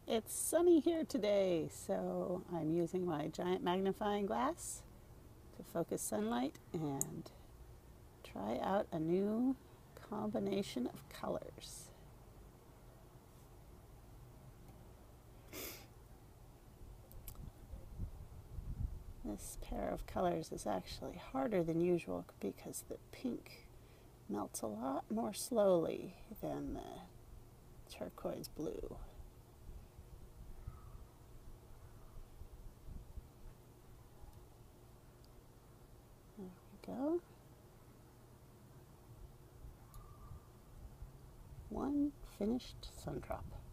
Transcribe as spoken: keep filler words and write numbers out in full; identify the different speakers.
Speaker 1: It's sunny here today, so I'm using my giant magnifying glass to focus sunlight and try out a new combination of colors. This pair of colors is actually harder than usual because the pink melts a lot more slowly than the turquoise blue. There we go. One finished Sundrop.